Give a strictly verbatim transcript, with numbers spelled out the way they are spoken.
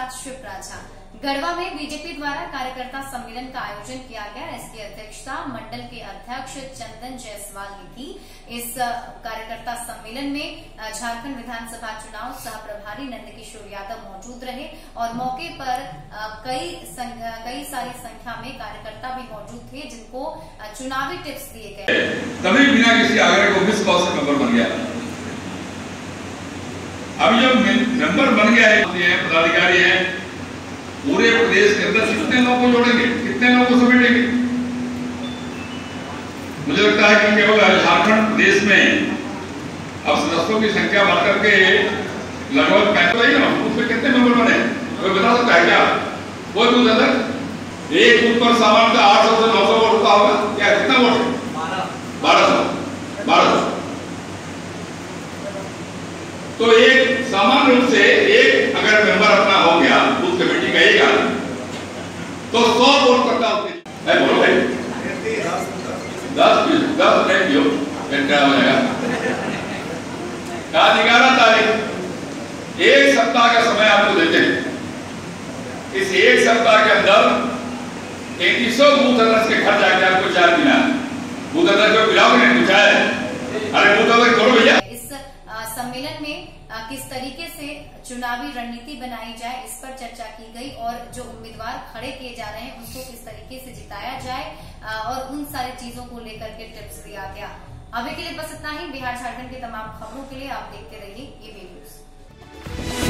साथ शिवराजा। गढ़वा में बीजेपी द्वारा कार्यकर्ता सम्मेलन का आयोजन किया गया। इसकी अध्यक्षता मंडल के अध्यक्ष चंदन जायसवाल ने की। इस कार्यकर्ता सम्मेलन में झारखंड विधानसभा चुनाव सह प्रभारी नंदकिशोर यादव मौजूद रहे और मौके पर कई कई सारी संख्या में कार्यकर्ता भी मौजूद थे, जिनको चुनावी टिप्स दिए गए। तभी बिना किसी आग्रह को मिस कॉल से मेंबर बन गया। अभी जब मेंबर बन गया है, पदाधिकारी है, पूरे प्रदेश के अंदर कितने लोगों को जोड़ेंगे, कितने लोगों को समेटेंगे? मुझे लगता है कि केवल झारखंड प्रदेश में अब सदस्यों की संख्या बढ़कर के लगभग पैंतालीस ना, उसमें कितने मेंबर बने कोई बता सकता है क्या? कोई बूथ अंदर एक बूथ पर सामान्यतः आठ सौ से नौ सौ वोट होता होगा क्या? कितना वोट है? बारह सौ बारह सौ तो एक सामान्य रूप से एक अगर मेंबर अपना हो गया बूथ कमेटी का एक आदमी, तो सौ वोट करता है। बोलो भाई, दस दस नहीं दियो क्या हो जाएगा? ग्यारह तारीख एक सप्ताह का समय आपको देते हैं। इस एक सप्ताह के अंदर तैतीस सौ बूथ अध्यक्ष के घर जाके आपको चाय पीना है। बूथ अध्यक्ष को पिलाओगे नहीं कुछ है? अरे बूथ अध्यक्ष करो भैया। सम्मेलन में किस तरीके से चुनावी रणनीति बनाई जाए, इस पर चर्चा की गई और जो उम्मीदवार खड़े किए जा रहे हैं उनको किस तरीके से जिताया जाए और उन सारी चीजों को लेकर के टिप्स दिया गया। अभी के लिए बस इतना ही। बिहार झारखंड की तमाम खबरों के लिए आप देखते रहिए ये न्यूज।